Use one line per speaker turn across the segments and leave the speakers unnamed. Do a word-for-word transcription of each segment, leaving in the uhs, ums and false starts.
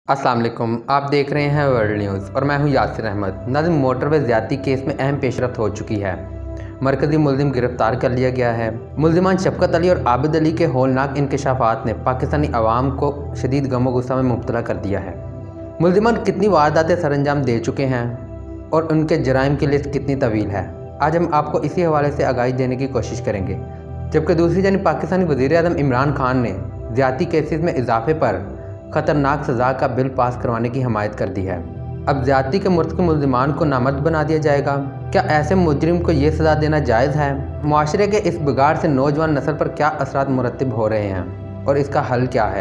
अस्सलाम वालेकुम, आप देख रहे हैं वर्ल्ड न्यूज़ और मैं हूं यासिर अहमद। नाज़िम मोटरवे ज़्यादती केस में अहम पेशरफ्त हो चुकी है। मरकज़ी मुल्ज़िम गिरफ्तार कर लिया गया है। मुल्ज़िमान शफ़क़त अली और आबिद अली के होलनाक इंकशाफात ने पाकिस्तानी अवाम को शदीद गमो गुस्सा में मुब्तला कर दिया है। मुल्ज़िमान कितनी वारदातें सरअंजाम दे चुके हैं और उनके जराइम की लिस्ट कितनी तवील है, आज हम आपको इसी हवाले से आगाही देने की कोशिश करेंगे। जबकि दूसरी जानिब पाकिस्तानी वज़ीर-ए-आज़म इमरान खान ने ज़्यादती केसेस में इजाफे पर ख़तरनाक सज़ा का बिल पास करवाने की हमायत कर दी है। अब ज़्यादती के मुर्तकिब मुल्ज़िमान को नामर्द बना दिया जाएगा। क्या ऐसे मुजरिम को ये सज़ा देना जायज़ है? मुआशरे के इस बिगाड़ से नौजवान नस्ल पर क्या असरात मुरतब हो रहे हैं और इसका हल क्या है?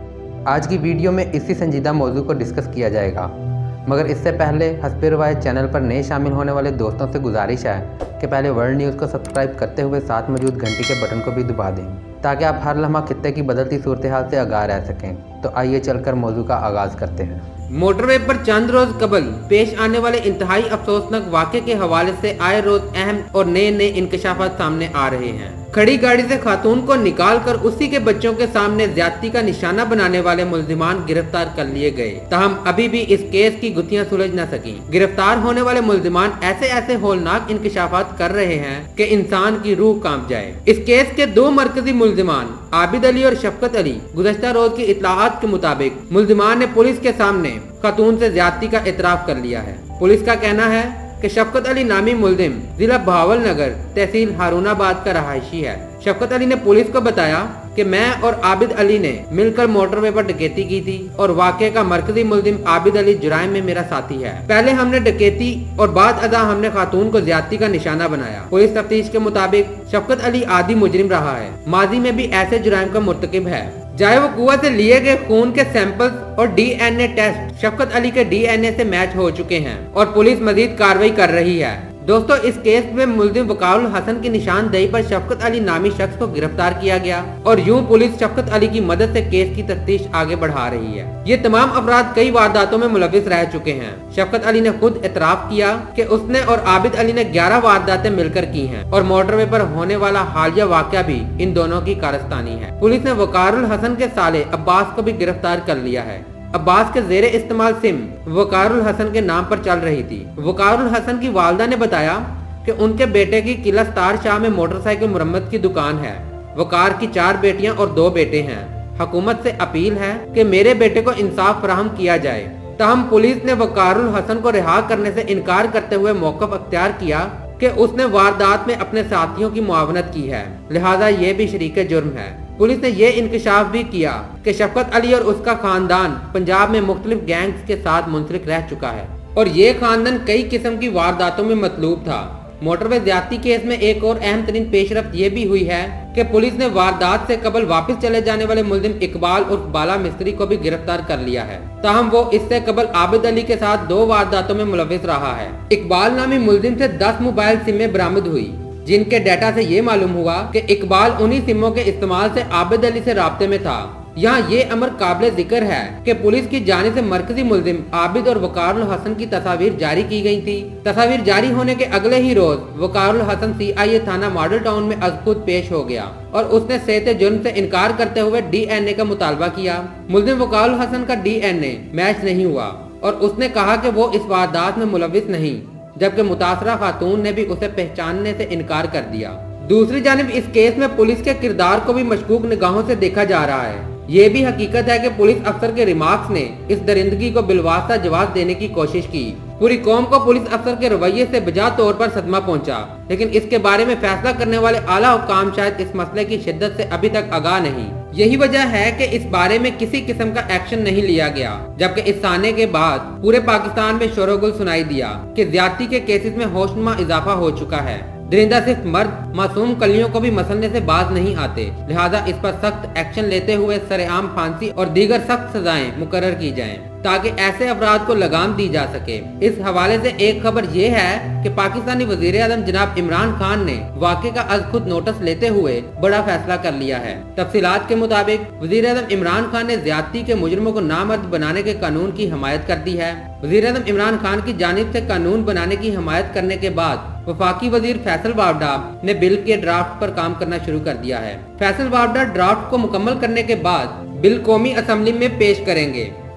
आज की वीडियो में इसी संजीदा मौजू को डिस्कस किया जाएगा, मगर इससे पहले हस्बे रवायत चैनल पर नए शामिल होने वाले दोस्तों से गुजारिश है कि पहले वर्ल्ड न्यूज़ को सब्सक्राइब करते हुए साथ मौजूद घंटी के बटन को भी दबा दें, ताकि आप हर लम्हा खित्ते की बदलती सूरत हाल से आगाह रह सकें। तो आइए चलकर मौजू का आगाज़ करते हैं।
मोटरवे पर चंद रोज कबल पेश आने वाले इंतहाई अफसोसनाक वाक़े के हवाले से आए रोज अहम और नए नए इंकशाफात सामने आ रहे हैं। खड़ी गाड़ी से खातून को निकाल कर उसी के बच्चों के सामने ज्यादती का निशाना बनाने वाले मुल्जिमान गिरफ्तार कर लिए गए, ताहम अभी भी इस केस की गुत्थियां सुलझ न सकी। गिरफ्तार होने वाले मुल्जिमान ऐसे ऐसे होलनाक इंकशाफात कर रहे हैं कि इंसान की रूह कांप जाए। इस केस के दो मरकजी मुल्जिमान आबिद अली और शफ़क़त अली गुज़श्ता रोज की इत्तलाआत के मुताबिक मुल्जिमान ने पुलिस के सामने खातून से ज्यादती का एतराफ़ कर लिया है। पुलिस का कहना है कि शफ़क़त अली नामी मुल्जिम जिला बहावल नगर तहसील हारूनाबाद का रहायशी है। शफ़क़त अली ने पुलिस को बताया कि मैं और आबिद अली ने मिलकर मोटरवे पर डकैती की थी और वाक़े का मरकजी मुल्जिम आबिद अली जुराइम में मेरा साथी है। पहले हमने डकैती और बाद अदा हमने खातून को ज्यादती का निशाना बनाया। पुलिस तफ्तीश के मुताबिक शफ़क़त अली आदी मुजरिम रहा है, माजी में भी ऐसे जुराइम का मुर्तकिब है। चाहे वो कुआं से लिए गए खून के सैंपल्स और डीएनए टेस्ट शफ़क़त अली के डीएनए से मैच हो चुके हैं और पुलिस मजीद कार्रवाई कर रही है। दोस्तों, इस केस में मुल्जिम वकारुल हसन की निशानदेही पर शफ़क़त अली नामी शख्स को गिरफ्तार किया गया और यूं पुलिस शफ़क़त अली की मदद से केस की तफ्तीश आगे बढ़ा रही है। ये तमाम अफराद कई वारदातों में मुलविस रह चुके हैं। शफ़क़त अली ने खुद एतराफ़ किया कि उसने और आबिद अली ने ग्यारह वारदातें मिलकर की हैं और मोटरवे पर होने वाला हालिया वाक़या भी इन दोनों की कारस्तानी है। पुलिस ने वकारुल हसन के साले अब्बास को भी गिरफ्तार कर लिया है। अब्बास के जेरे इस्तेमाल सिम वकारुल हसन के नाम पर चल रही थी। वकारुल हसन की वालदा ने बताया कि उनके बेटे की किला स्टार शाह में मोटरसाइकिल मुरम्मत की दुकान है। वकार की चार बेटियां और दो बेटे हैं। हुकूमत से अपील है कि मेरे बेटे को इंसाफ फराहम किया जाए। ताहम पुलिस ने वकारुल हसन को रिहा करने से इनकार करते हुए मौक़िफ़ अख्तियार किया कि उसने वारदात में अपने साथियों की मुआवनत की है, लिहाजा ये भी शरीके जुर्म है। पुलिस ने यह इंकशाफ भी किया कि शफ़क़त अली और उसका खानदान पंजाब में मुख्तलिफ गैंग्स के साथ मुंसलिक रह चुका है और ये खानदान कई किस्म की वारदातों में मतलूब था। मोटरवे ज़्यादती केस में एक और अहम तरीन पेशरफ्त ये भी हुई है कि पुलिस ने वारदात से कबल वापस चले जाने वाले मुल्जिम इकबाल और बाला मिस्त्री को भी गिरफ्तार कर लिया है। ताहम वो इससे कबल आबिद अली के साथ दो वारदातों में मुलविस रहा है। इकबाल नामी मुल्जिम से दस मोबाइल सिमें बरामद हुई, जिनके डाटा से ये मालूम हुआ कि इकबाल उन्हीं सिमों के इस्तेमाल से आबिद अली से राब्ते में था। यहाँ ये अमर काबिल जिक्र है कि पुलिस की जानिब से मरकजी मुल्जिम आबिद और वकारुल हसन की तस्वीर जारी की गई थी। तस्वीर जारी होने के अगले ही रोज वकारुल हसन सी आई ए थाना मॉडल टाउन में अज खुद पेश हो गया और उसने सेहते जुर्म से इनकार करते हुए डीएनए का मुतालबा किया। मुल्जिम वकारुल हसन का डीएनए मैच नहीं हुआ और उसने कहा कि वो इस वारदात में मुलविस नहीं, जबकि मुतासरा खातून ने भी उसे पहचानने से इनकार कर दिया। दूसरी जानिब इस केस में पुलिस के किरदार को भी मशकूक निगाहों से देखा जा रहा है। ये भी हकीकत है कि पुलिस अफसर के रिमार्क्स ने इस दरिंदगी को बिलवास्ता जवाब देने की कोशिश की। पूरी कौम को पुलिस अफसर के रवैये से बजा तौर पर सदमा पहुंचा, लेकिन इसके बारे में फैसला करने वाले आला हुक्काम शायद इस मसले की शिद्दत से अभी तक आगाह नहीं। यही वजह है कि इस बारे में किसी किस्म का एक्शन नहीं लिया गया, जबकि इस साने के बाद पूरे पाकिस्तान में शोरगुल सुनाई दिया कि ज्यादती के केसेस में होशनुमा इजाफा हो चुका है। दरिंदा सिर्फ मर्द मासूम कलियों को भी मसलने से बाज नहीं आते, लिहाजा इस पर सख्त एक्शन लेते हुए सरेआम फांसी और दीगर सख्त सजाएं मुकर्रर की जाएं, ताकि ऐसे अफराद को लगाम दी जा सके। इस हवाले से एक खबर ये है कि पाकिस्तानी वज़ीर-ए-आज़म जनाब इमरान खान ने वाक़े का आज खुद नोटिस लेते हुए बड़ा फैसला कर लिया है। तफसीलात के मुताबिक वज़ीर-ए-आज़म इमरान खान ने ज़्यादती के मुजरिमों को नामर्द बनाने के कानून की हिमायत कर दी है। वज़ीर-ए-आज़म इमरान खान की जानिब से कानून बनाने की हिमायत करने के बाद वफाकी वजीर फैसल बावडा ने बिल के ड्राफ्ट पर काम करना शुरू कर दिया है। फैसल बावडा ड्राफ्ट को मुकम्मल करने के बाद बिल कौमी असम्बली में पेश करेंगे।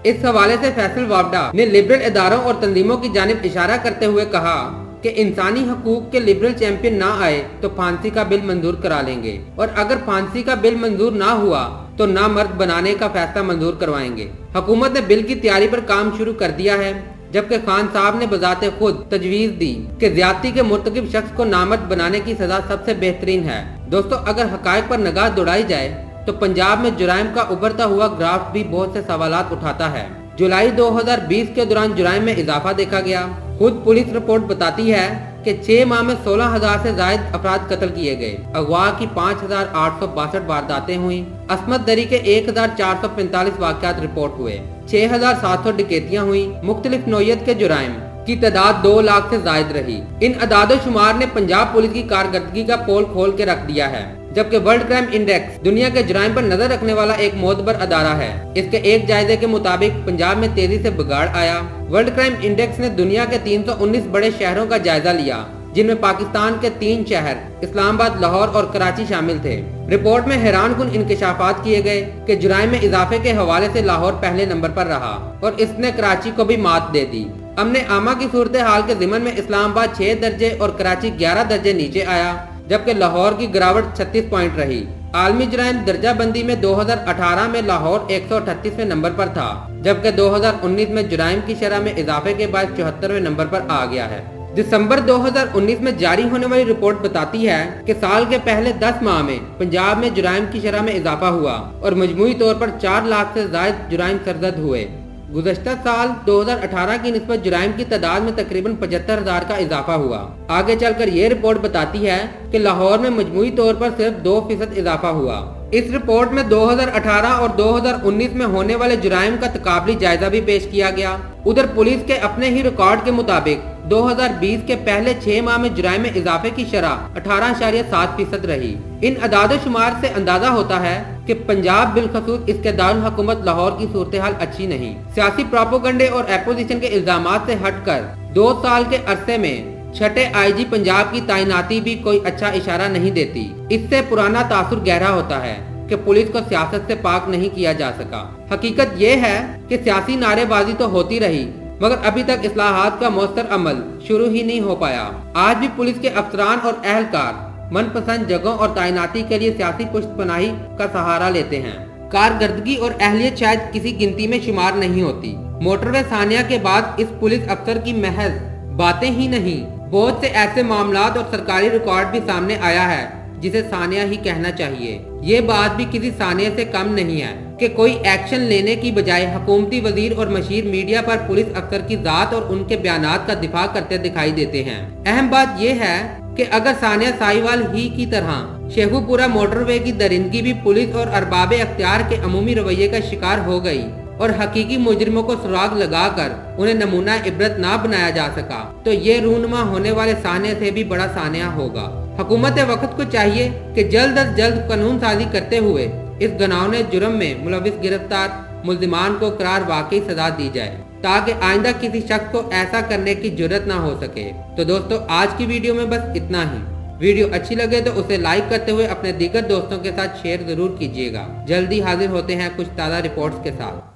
इस हवाले से फैसल वावडा ने लिबरल इदारों और तंजीमों की जानिब इशारा करते हुए कहा कि इंसानी हकूक के लिबरल चैंपियन ना आए तो फांसी का बिल मंजूर करा लेंगे, और अगर फांसी का बिल मंजूर ना हुआ तो नामर्द बनाने का फैसला मंजूर करवाएंगे। हुकूमत ने बिल की तैयारी पर काम शुरू कर दिया है, जबकि खान साहब ने बजाते खुद तजवीज दी कि ज्यादती के मुर्तकिब शख्स को नामर्द बनाने की सजा सबसे बेहतरीन है। दोस्तों, अगर हकायक पर निगाह दौड़ाई जाए तो पंजाब में जुराइम का उभरता हुआ ग्राफ भी बहुत से सवालात उठाता है। जुलाई दो हज़ार बीस के दौरान जुराइम में इजाफा देखा गया। खुद पुलिस रिपोर्ट बताती है कि छह माह में सोलह हजार से ज्यादा अफराद कत्ल किए गए, अगवा की पाँच हजार आठ सौ बासठ वारदातें हुई, असमत दरी के एक हजार चार सौ पैंतालीस वाकयात रिपोर्ट हुए, छह हजार सात सौ डकैतियां हुई। मुख्तलिफ नौयत के जुराइम की तादाद दो लाख से जायद रही। इन अदादो शुमार ने पंजाब पुलिस की कारकर्दगी का पोल खोल के रख दिया है, जबकि वर्ल्ड क्राइम इंडेक्स दुनिया के जुराइम पर नजर रखने वाला एक मोतबर अदारा है। इसके एक जायजे के मुताबिक पंजाब में तेजी से बिगाड़ आया। वर्ल्ड क्राइम इंडेक्स ने दुनिया के तीन सौ उन्नीस बड़े शहरों का जायजा लिया, जिनमें पाकिस्तान के तीन शहर इस्लामाबाद, लाहौर और कराची शामिल थे। रिपोर्ट में हैरान कुन इंकशाफात किए गए कि जुराइम में इजाफे के हवाले से लाहौर पहले नंबर पर रहा और इसने कराची को भी मात दे दी। अमने आमा की सूरत हाल के ज़िमन में इस्लामाबाद छह दर्जे और कराची ग्यारह दर्जे नीचे आया, जबकि लाहौर की गिरावट छत्तीस पॉइंट रही। आलमी जुराइम दर्जा बंदी में दो हज़ार अठारह में लाहौर एक सौ अठतीसवें नंबर पर था, जबकि दो हज़ार उन्नीस में जुराइम की शरह में इजाफे के बाद चौहत्तरवें नंबर पर आ गया है। दिसंबर दो हज़ार उन्नीस में जारी होने वाली रिपोर्ट बताती है कि साल के पहले दस माह में पंजाब में जुराइम की शरह में इजाफा हुआ और मजमूई तौर पर चार लाख से ज्यादा जुराइम सरजद हुए। गुज़श्ता साल दो हज़ार अठारह की निस्बत जुराइम की तादाद में तकरीबन पचहत्तर हजार का इजाफा हुआ। आगे चलकर ये रिपोर्ट बताती है कि लाहौर में मजमूई तौर पर सिर्फ दो फीसद इजाफा हुआ। इस रिपोर्ट में दो हज़ार अठारह और दो हज़ार उन्नीस में होने वाले जुराइम का तकाबली जायजा भी पेश किया गया। उधर पुलिस के अपने ही रिकॉर्ड के मुताबिक दो हज़ार बीस के पहले छह माह में जुराइम में इजाफे की शरह अठारह इशारिया सात फीसद रही। इन अदाद शुमार से अंदाजा होता है कि पंजाब बिलखसूस इसके दारुल हुकूमत लाहौर की सूरत हाल अच्छी नहीं। सियासी प्रोपोगंडे और एपोजिशन के इल्जामात से हटकर दो साल के अरसे में छठे आईजी पंजाब की तैनाती भी कोई अच्छा इशारा नहीं देती। इससे पुराना तासुर गहरा होता है कि पुलिस को सियासत से पाक नहीं किया जा सका। हकीकत ये है कि सियासी नारेबाजी तो होती रही, मगर अभी तक इस्लाहात का मौसर अमल शुरू ही नहीं हो पाया। आज भी पुलिस के अफसरान और अहलकार मनपसंद जगहों और तैनाती के लिए सियासी पुष्टपनाही का सहारा लेते हैं। कारकर्दगी और अहलियत शायद किसी गिनती में शुमार नहीं होती। मोटरवे सानिया के बाद इस पुलिस अफसर की महज बातें ही नहीं, बहुत से ऐसे मामलात और सरकारी रिकॉर्ड भी सामने आया है जिसे सानिया ही कहना चाहिए। ये बात भी किसी सानिया से कम नहीं है कि कोई एक्शन लेने की बजाय हुकूमती वजीर और मशीर मीडिया पर पुलिस अफसर की जात और उनके बयानात का दिफा करते दिखाई देते हैं। अहम बात यह है कि अगर सानिया साहिवाल ही की तरह शेखुपुरा मोटरवे की दरिंदगी भी पुलिस और अरबाब अख्तियार के अमूमी रवैये का शिकार हो गई और हकीकी मुजरिमों को सुराग लगाकर उन्हें नमूना इबरत ना बनाया जा सका, तो ये रूनमा होने वाले सानिया से भी बड़ा सानिया होगा। हुकूमत वक्त को चाहिए कि जल्द अज जल्द कानून साजी करते हुए इस घिनौने जुर्म में मुलविस गिरफ्तार मुल्जिमान को करार वाकई सजा दी जाए, ताकि आइंदा किसी शख्स को ऐसा करने की जुर्रत ना हो सके। तो दोस्तों, आज की वीडियो में बस इतना ही। वीडियो अच्छी लगे तो उसे लाइक करते हुए अपने दीगर दोस्तों के साथ शेयर जरूर कीजिएगा। जल्दी हाजिर होते हैं कुछ ताज़ा रिपोर्ट्स के साथ।